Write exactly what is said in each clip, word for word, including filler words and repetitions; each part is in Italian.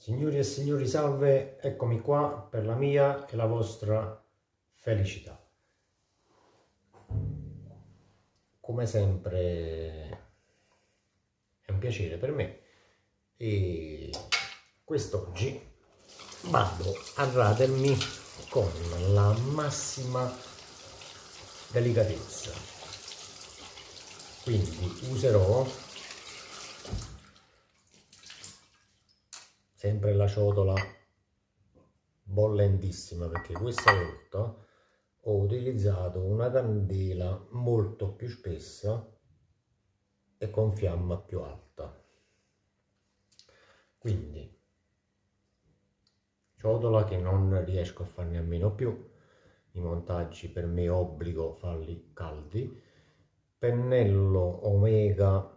Signori e signori, salve, eccomi qua per la mia e la vostra felicità. Come sempre è un piacere per me e quest'oggi vado a radermi con la massima delicatezza. Quindi userò sempre la ciotola bollentissima, perché questa volta ho utilizzato una candela molto più spessa e con fiamma più alta. Quindi ciotola che non riesco a farne a meno più, i montaggi per me è obbligo farli caldi, pennello Omega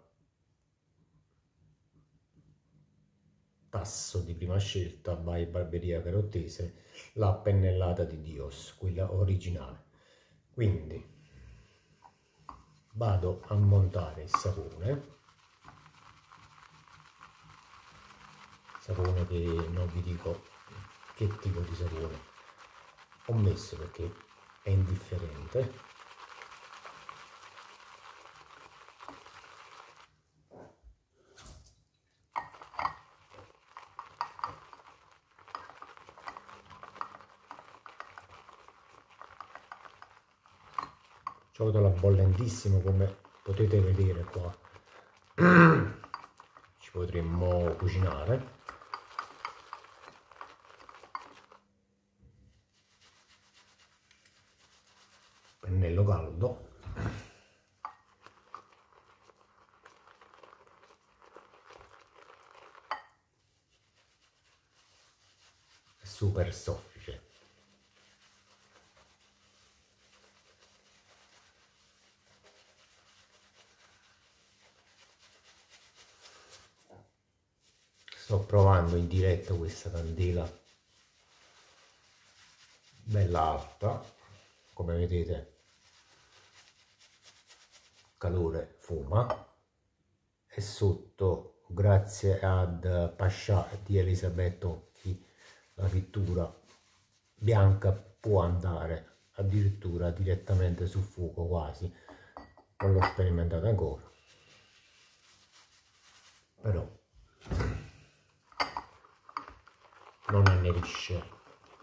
tasso di prima scelta by Barberia Carottese, la pennellata di Dios, quella originale. Quindi vado a montare il sapone, sapone che non vi dico che tipo di sapone ho messo perché è indifferente. Ciotola bollentissimo, come potete vedere qua. Ci potremmo cucinare. Pennello caldo. Super soffice. Sto provando in diretta questa candela bella alta, come vedete calore fuma, e sotto, grazie ad Pascià di Elisabetta Occhi, la pittura bianca può andare addirittura direttamente sul fuoco, quasi. Non l'ho sperimentato ancora, però non annerisce.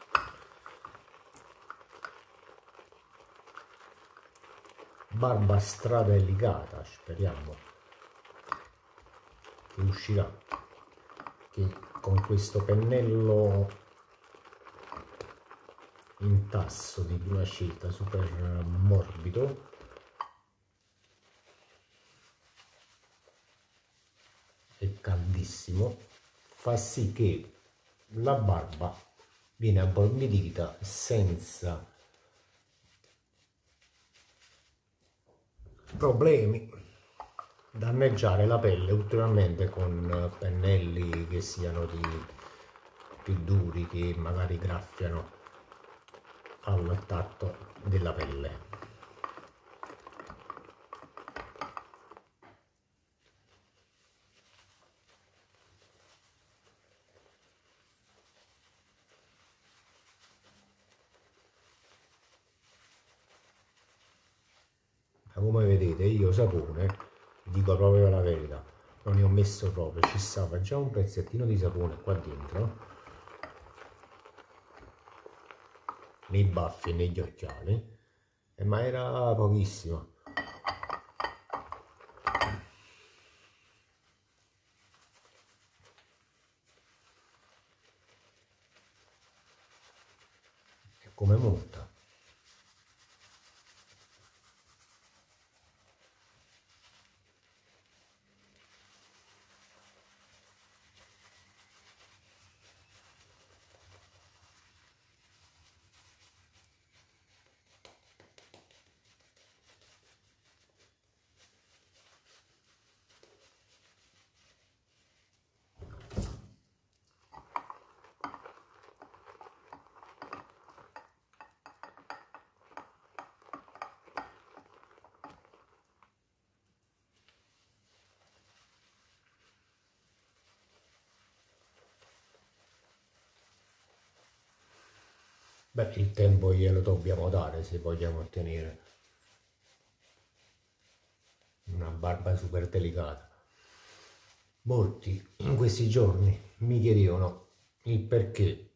Barba stradelicata, speriamo che uscirà, che con questo pennello in tasso di prima scelta super morbido e caldissimo fa sì che la barba viene ammorbidita senza problemi danneggiare la pelle ulteriormente con pennelli che siano di più duri, che magari graffiano al tatto della pelle. Come vedete io sapone, dico proprio la verità, non ne ho messo proprio, ci stava già un pezzettino di sapone qua dentro, nei baffi e negli occhiali, eh, ma era pochissimo. E come monta. Beh, il tempo glielo dobbiamo dare se vogliamo ottenere una barba super delicata. Molti in questi giorni mi chiedevano il perché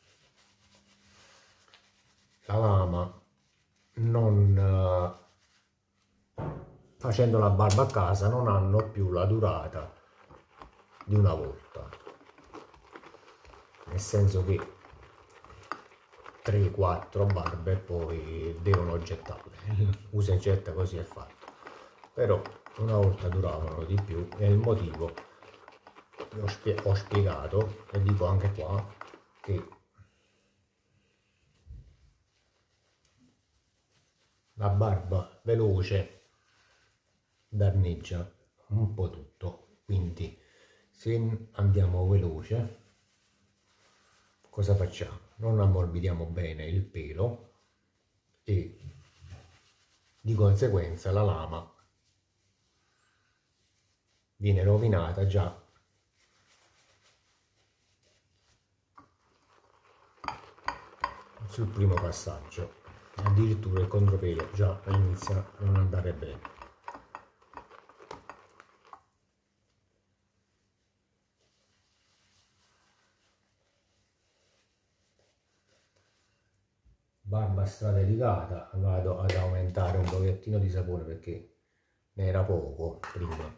la lama non eh, facendo la barba a casa non hanno più la durata di una volta, nel senso che tre quattro barbe poi devono gettarle, usa e getta, così è fatto. Però una volta duravano di più e il motivo ho, spie ho spiegato, e dico anche qua, che la barba veloce danneggia un po' tutto, quindi se andiamo veloce cosa facciamo? Non ammorbidiamo bene il pelo e di conseguenza la lama viene rovinata già sul primo passaggio, addirittura il contropelo già inizia a non andare bene. Barba stradelicata, vado ad aumentare un pochettino di sapore perché ne era poco prima.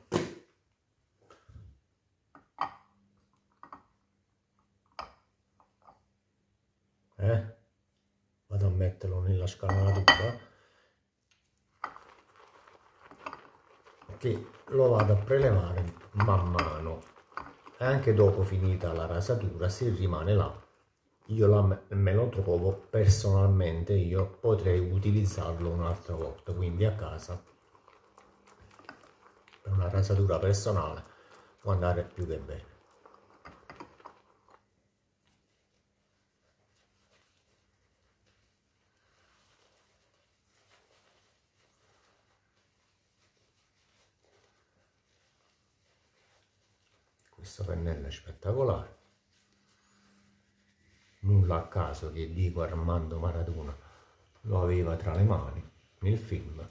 Eh? Vado a metterlo nella scalanatura che lo vado a prelevare man mano, e anche dopo finita la rasatura, se rimane là, io la, me lo trovo personalmente, io potrei utilizzarlo un'altra volta, quindi a casa per una rasatura personale può andare più che bene. Questo pennello è spettacolare, nulla a caso che Diego Armando Maradona lo aveva tra le mani nel film.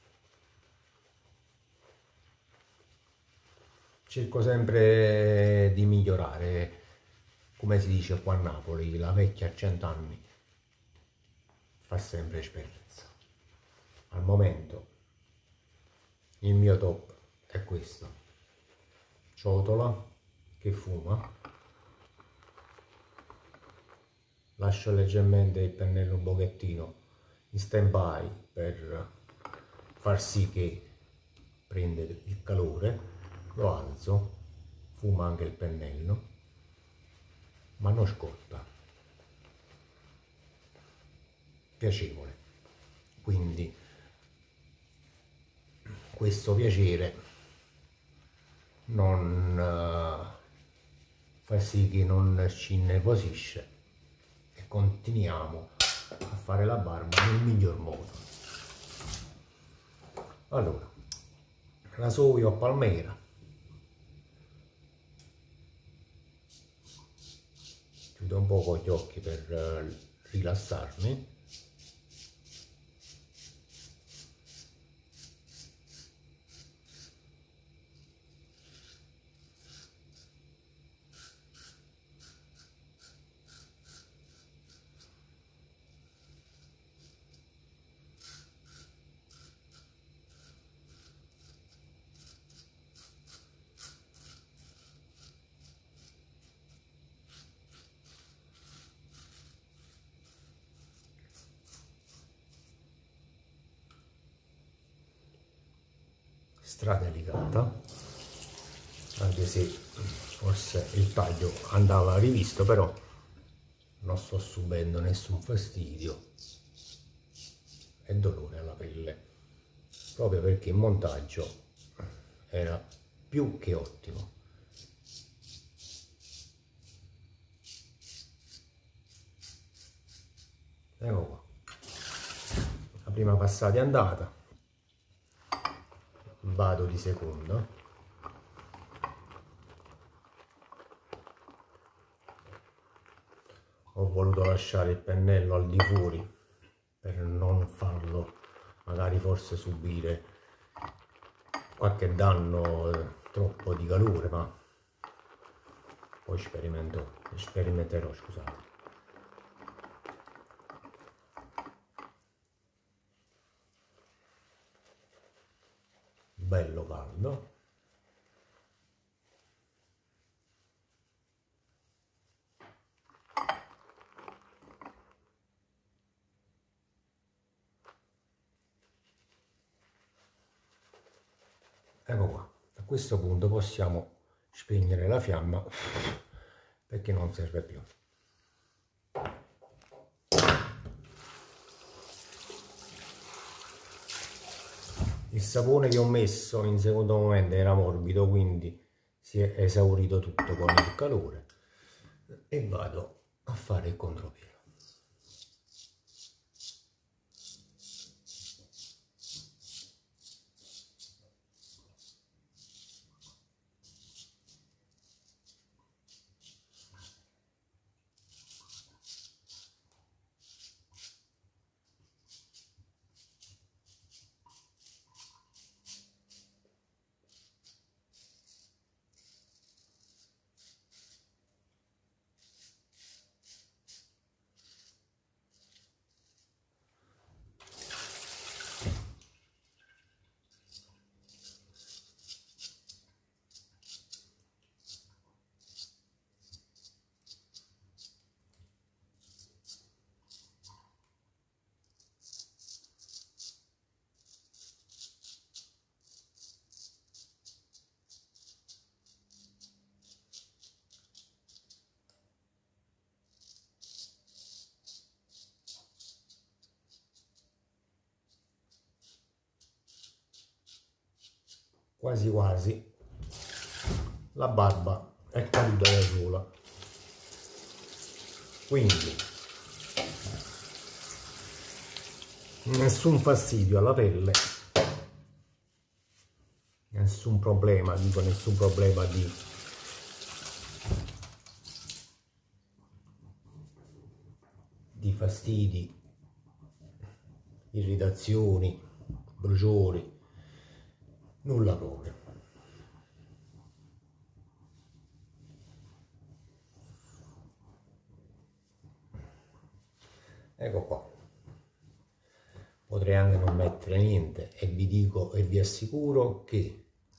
Cerco sempre di migliorare, come si dice qua a Napoli, la vecchia a cento anni fa sempre esperienza. Al momento il mio top è questo: ciotola che fuma, lascio leggermente il pennello un pochettino in stand by per far sì che prenda il calore, lo alzo, fuma anche il pennello ma non scotta, piacevole, quindi questo piacere non uh, fa sì che non ci innervosisce e continuiamo a fare la barba nel miglior modo. Allora, rasoio a palmera, chiudo un po' gli occhi per uh, rilassarmi. Stradelicata, anche se forse il taglio andava rivisto, però non sto subendo nessun fastidio e dolore alla pelle, proprio perché il montaggio era più che ottimo. Ecco qua, la prima passata è andata, vado di seconda, ho voluto lasciare il pennello al di fuori per non farlo magari forse subire qualche danno eh, troppo di calore, ma poi sperimento, sperimenterò, scusate. Bello caldo. Ecco qua, a questo punto possiamo spegnere la fiamma perché non serve più. Il sapone che ho messo in secondo momento era morbido, quindi si è esaurito tutto con il calore e vado a fare il contropieno. Quasi quasi la barba è caduta da sola, quindi nessun fastidio alla pelle, nessun problema, dico nessun problema di di fastidi, irritazioni, bruciori, nulla proprio. Ecco qua. Potrei anche non mettere niente e vi dico e vi assicuro che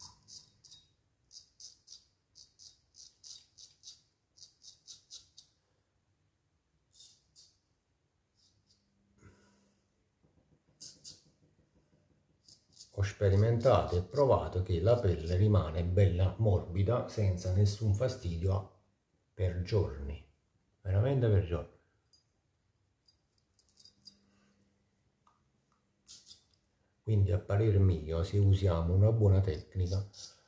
ho sperimentato e provato che la pelle rimane bella morbida senza nessun fastidio per giorni, veramente per giorni. Quindi a parer mio, se usiamo una buona tecnica,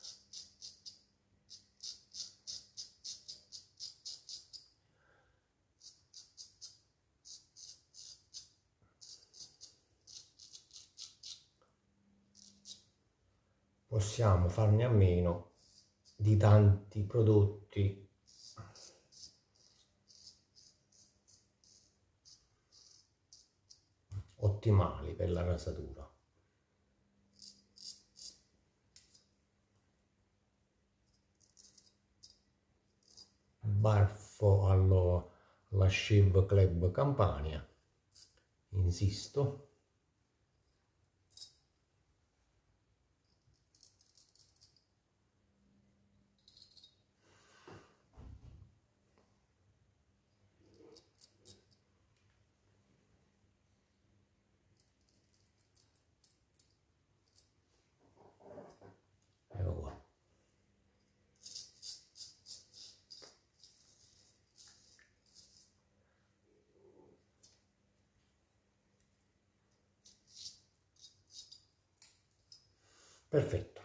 possiamo farne a meno di tanti prodotti ottimali per la rasatura. Baffo allo, alla Shave Club Campania, insisto. Ecco qua. Perfetto.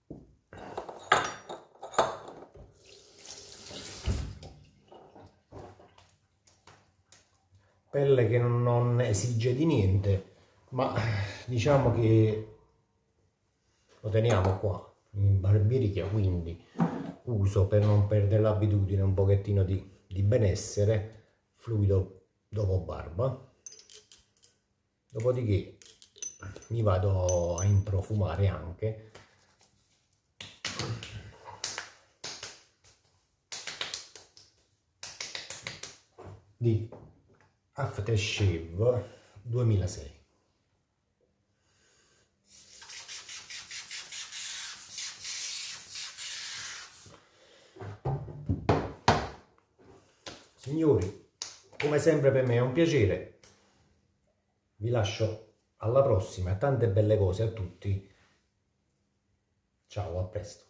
Pelle che non esige di niente, ma diciamo che lo teniamo qua in barbierichia, quindi uso, per non perdere l'abitudine, un pochettino di, di benessere, fluido dopo barba. Dopodiché mi vado a improfumare anche di Aftershave duemilasei. Signori, come sempre per me è un piacere, vi lascio alla prossima, tante belle cose a tutti, ciao, a presto.